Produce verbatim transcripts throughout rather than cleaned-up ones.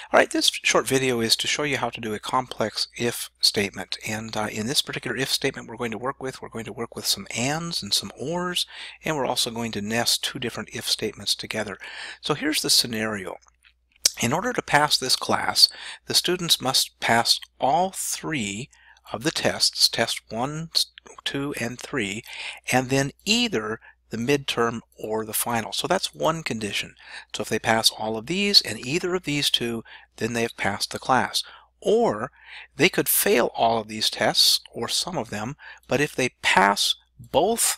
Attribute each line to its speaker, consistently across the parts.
Speaker 1: All right, this short video is to show you how to do a complex if statement. And uh, in this particular if statement we're going to work with, we're going to work with some ands and some ors, and we're also going to nest two different if statements together. So here's the scenario. In order to pass this class, the students must pass all three of the tests, test one, two, and three, and then either the midterm or the final. So that's one condition. So if they pass all of these and either of these two, then they've passed the class. Or they could fail all of these tests or some of them, but if they pass both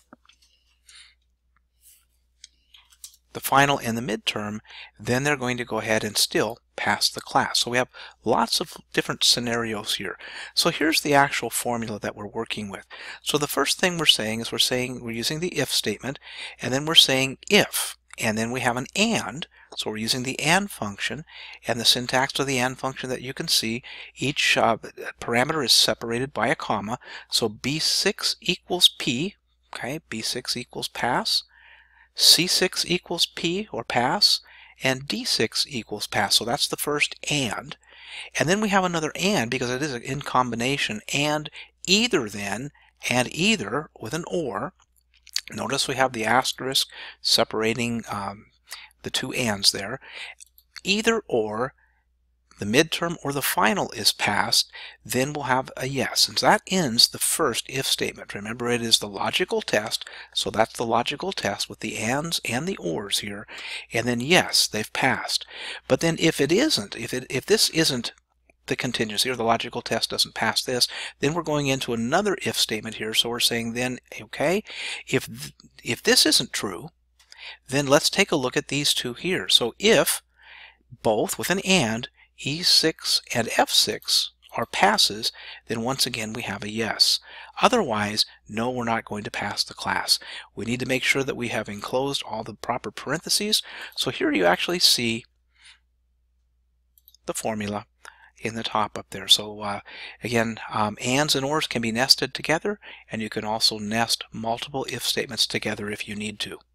Speaker 1: the final and the midterm, then they're going to go ahead and still pass the class. So we have lots of different scenarios here. So here's the actual formula that we're working with. So the first thing we're saying is we're saying we're using the if statement, and then we're saying if, and then we have an and. So we're using the and function, and the syntax of the and function that you can see, each uh, parameter is separated by a comma. So B six equals P, okay, B six equals pass, C six equals P or pass, and D six equals pass. So that's the first and. And then we have another and because it is in combination, and either then and either with an or. Notice we have the asterisk separating um, the two ands there. Either or the midterm or the final is passed, then we'll have a yes. And so that ends the first if statement. Remember, it is the logical test, so that's the logical test with the ands and the ors here. And then yes, they've passed. But then if it isn't, if it if this isn't the contingency or the logical test doesn't pass this, then we're going into another if statement here. So we're saying then, okay, if th if this isn't true, then let's take a look at these two here. So if both with an and E six and F six are passes, then once again we have a yes. Otherwise, no, we're not going to pass the class. We need to make sure that we have enclosed all the proper parentheses. So here you actually see the formula in the top up there. So uh, again, um, ands and ors can be nested together, and you can also nest multiple if statements together if you need to.